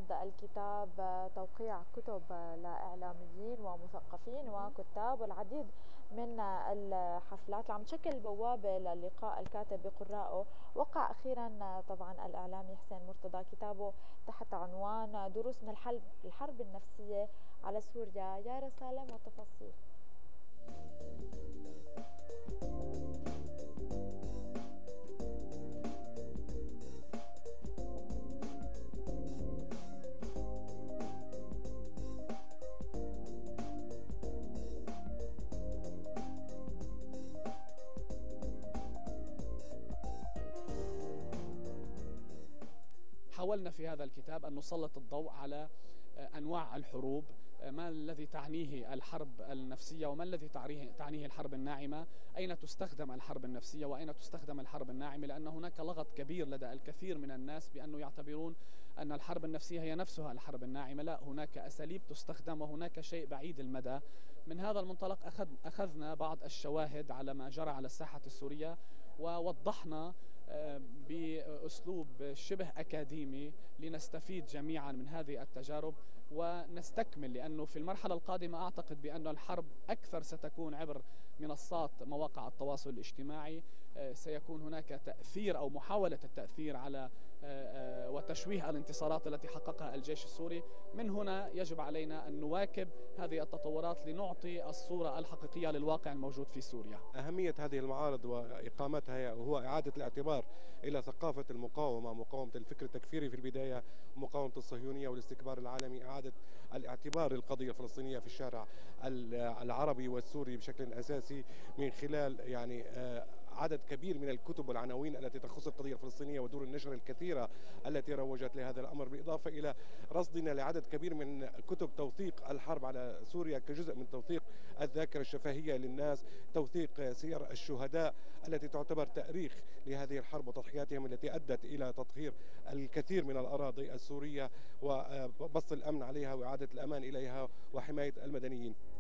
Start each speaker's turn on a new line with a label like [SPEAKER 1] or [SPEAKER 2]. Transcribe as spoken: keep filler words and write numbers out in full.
[SPEAKER 1] معرض الكتاب توقيع كتب لإعلاميين ومثقفين وكتاب والعديد من الحفلات اللي عم تشكل بوابة للقاء الكاتب بقرائه. وقع أخيرا طبعا الإعلامي حسين مرتضى كتابه تحت عنوان دروس من الحرب الحرب النفسية على سوريا. يا رسالة وتفاصيل.
[SPEAKER 2] حاولنا في هذا الكتاب أن نسلط الضوء على أنواع الحروب، ما الذي تعنيه الحرب النفسية وما الذي تعنيه الحرب الناعمة، أين تستخدم الحرب النفسية وأين تستخدم الحرب الناعمة، لأن هناك لغط كبير لدى الكثير من الناس بأنه يعتبرون أن الحرب النفسية هي نفسها الحرب الناعمة. لا، هناك أساليب تستخدم وهناك شيء بعيد المدى. من هذا المنطلق أخذ أخذنا بعض الشواهد على ما جرى على الساحة السورية ووضحنا بأسلوب شبه أكاديمي لنستفيد جميعا من هذه التجارب ونستكمل، لأنه في المرحلة القادمة أعتقد بأن الحرب أكثر ستكون عبر منصات مواقع التواصل الاجتماعي. سيكون هناك تأثير أو محاولة التأثير على وتشويه الانتصارات التي حققها الجيش السوري. من هنا يجب علينا أن نواكب هذه التطورات لنعطي الصورة الحقيقية للواقع الموجود في سوريا.
[SPEAKER 3] أهمية هذه المعارض وإقامتها هو إعادة الاعتبار إلى ثقافة المقاومة، مقاومة الفكر التكفيري في البداية، مقاومة الصهيونية والاستكبار العالمي، إعادة الاعتبار للقضية الفلسطينية في الشارع العربي والسوري بشكل أساسي من خلال يعني عدد كبير من الكتب والعناوين التي تخص القضية الفلسطينية ودور النشر الكثيرة التي روجت لهذا الأمر، بالإضافة إلى رصدنا لعدد كبير من كتب توثيق الحرب على سوريا كجزء من توثيق الذاكرة الشفهية للناس، توثيق سير الشهداء التي تعتبر تأريخ لهذه الحرب وتضحياتهم التي أدت إلى تطهير الكثير من الأراضي السورية وبسط الأمن عليها وإعادة الأمان إليها وحماية المدنيين.